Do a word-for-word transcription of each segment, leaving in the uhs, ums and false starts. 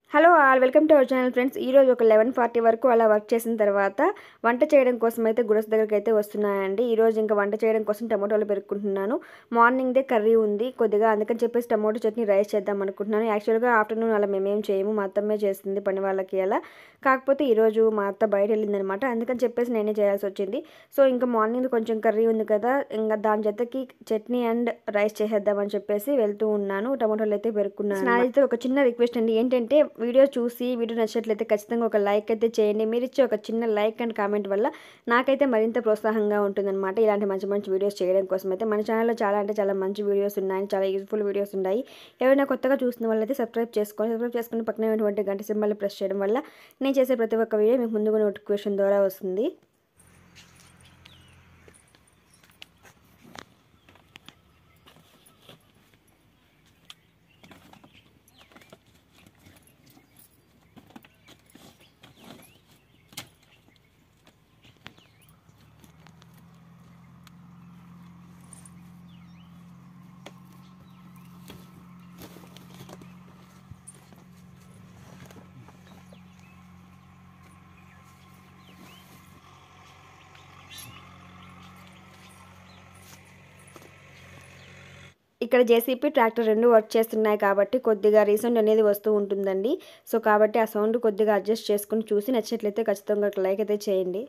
Hello all welcome to our channel friends. ఈ రోజు ఒక లెవెన్ ఫార్టీ వరకు అలా వర్క్ చేసిన తర్వాత వంట చేయడం కోసం అయితే గుడస దగ్గరికి అయితే వస్తున్నాయండి. ఈ రోజు ఇంకా వంట చేయడం కోసం టమాటోలు పెరుక్కుంటున్నాను. మార్నింగ్ దే కర్రీ ఉంది కొద్దిగా, అందుకని చెప్పేసి టమాటో చట్నీ రైస్ చేద్దాం అనుకుంటున్నాను. యాక్చువల్గా ఆఫ్టర్నూన్ అలా మేమేం చేయము, మా అత్తమ్మే చేస్తుంది పని వాళ్ళకి అలా. కాకపోతే ఈరోజు మా అత్త బయట వెళ్ళిందనమాట, అందుకని చెప్పేసి నేనే చేయాల్సి వచ్చింది. సో ఇంకా మార్నింగ్ కొంచెం కర్రీ ఉంది కదా, ఇంకా దాని జతకి చట్నీ అండ్ రైస్ చేసేద్దామని చెప్పేసి వెళ్తూ ఉన్నాను. టమాటోలు అయితే పెరుక్కున్నాను. నాదైతే ఒక చిన్న రిక్వెస్ట్ అండి, ఏంటంటే వీడియో చూసి వీడియో నచ్చినట్లయితే ఖచ్చితంగా ఒక లైక్ అయితే చేయండి. మీరు ఇచ్చే ఒక చిన్న లైక్ అండ్ కామెంట్ వల్ల నాకైతే మరింత ప్రోత్సాహంగా ఉంటుందన్నమాట ఇలాంటి మంచి మంచి వీడియోస్ చేయడం కోసం. అయితే మన ఛానల్లో చాలా అంటే చాలా మంచి వీడియోస్ ఉన్నాయి, చాలా యూజ్ఫుల్ వీడియోస్ ఉన్నాయి. ఎవరైనా కొత్తగా చూసిన వాళ్ళైతే సబ్స్క్రైబ్ చేసుకోండి. సబ్స్క్రైబ్ చేసుకుని పక్కనే ఉన్నటువంటి గంట సింబల్ని ప్రెస్ చేయడం వల్ల నేను చేసే ప్రతి ఒక్క వీడియో మీకు ముందుగా నోటిఫికేషన్ ద్వారా వస్తుంది. ఇక్కడ జేసీపీ ట్రాక్టర్ రెండు వర్క్ చేస్తున్నాయి కాబట్టి కొద్దిగా రీసౌండ్ అనేది వస్తూ ఉంటుందండి. సో కాబట్టి ఆ సౌండ్ కొద్దిగా అడ్జస్ట్ చేసుకుని చూసి నచ్చినట్లయితే ఖచ్చితంగా ఒక లైక్ అయితే చేయండి.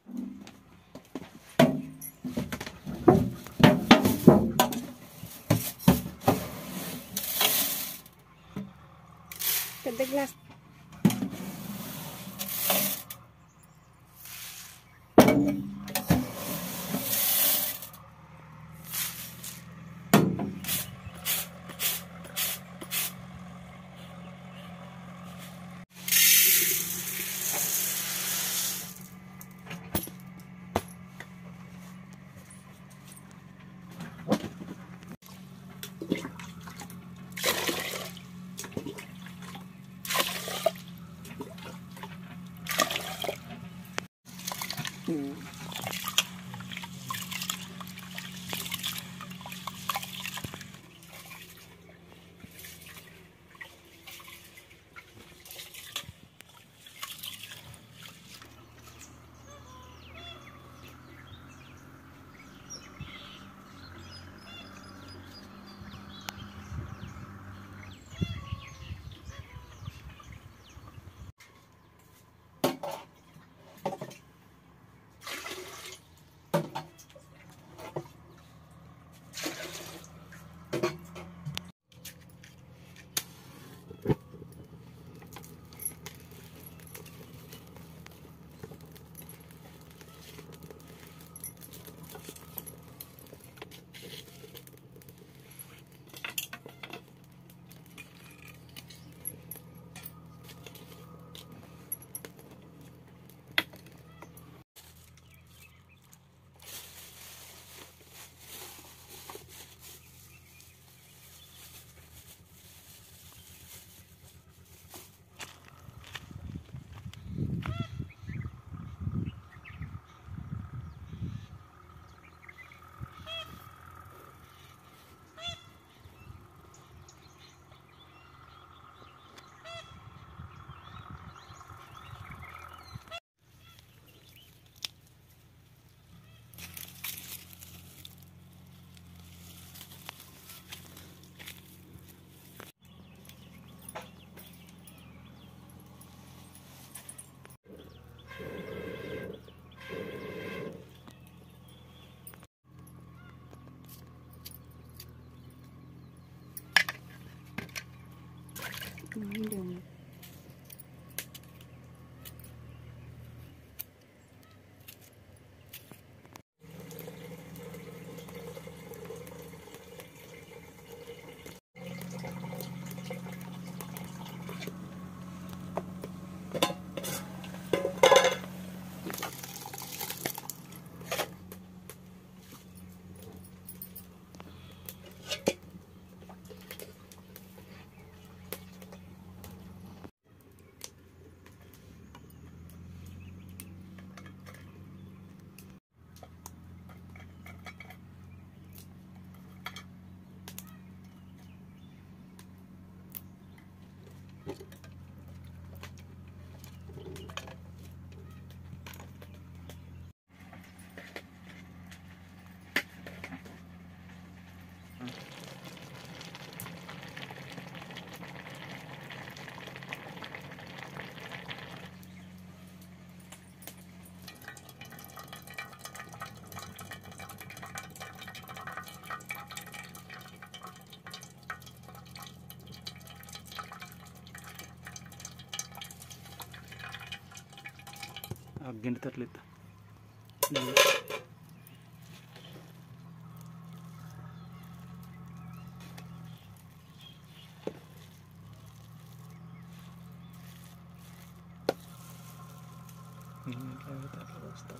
పెద్ద గ్లాస్ గిండి తట్లు ఇస్తా వస్తా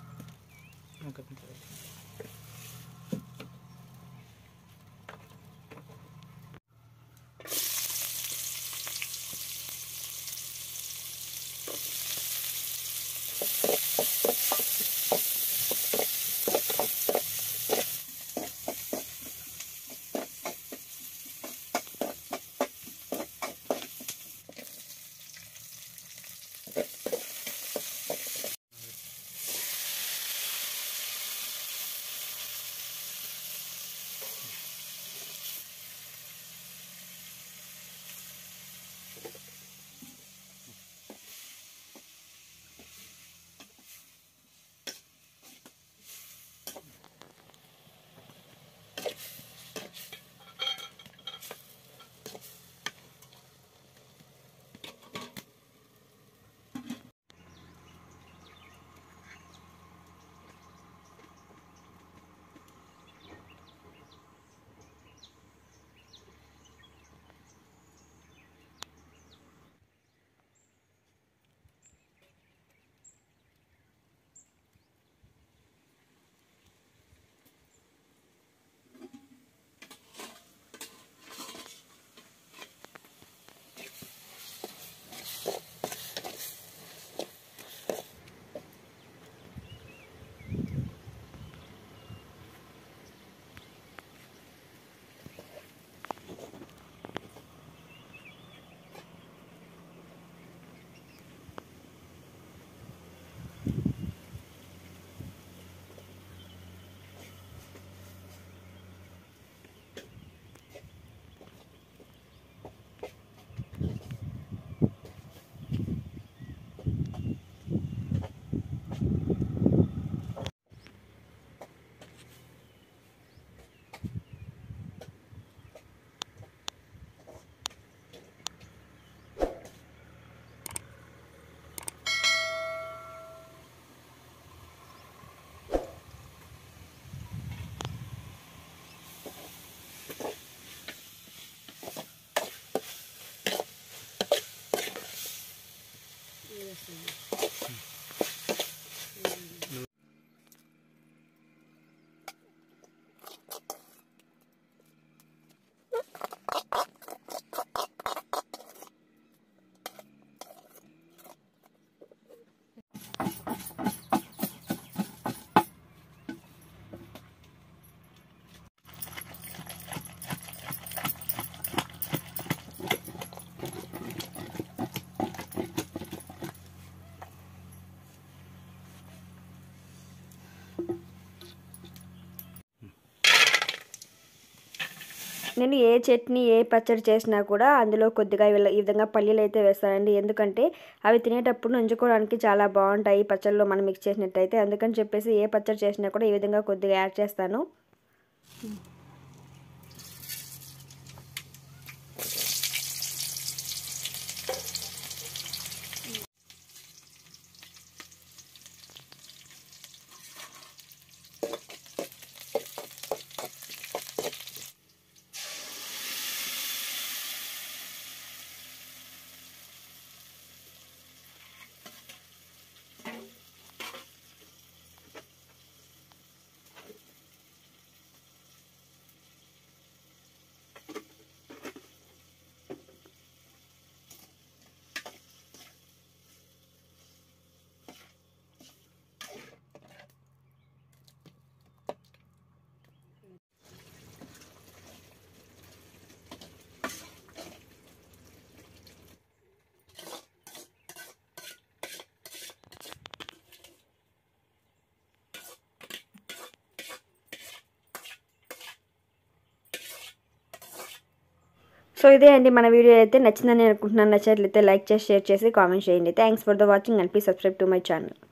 నేను ఏ చట్నీ ఏ పచ్చడి చేసినా కూడా అందులో కొద్దిగా ఈ విధంగా పల్లీలు అయితే వేస్తానండి. ఎందుకంటే అవి తినేటప్పుడు నంచుకోవడానికి చాలా బాగుంటాయి పచ్చళ్ళలో మనం మిక్స్ చేసినట్టయితే. అందుకని చెప్పేసి ఏ పచ్చడి చేసినా కూడా ఈ విధంగా కొద్దిగా యాడ్ చేస్తాను. సో ఇదే అండి మన వీడియో అయితే నచ్చిందని అనుకుంటున్నాను. నచ్చినట్లయితే లైక్ చేసి షేర్ చేసి కామెంట్ చేయండి. Thanks for the watching and please subscribe to my channel.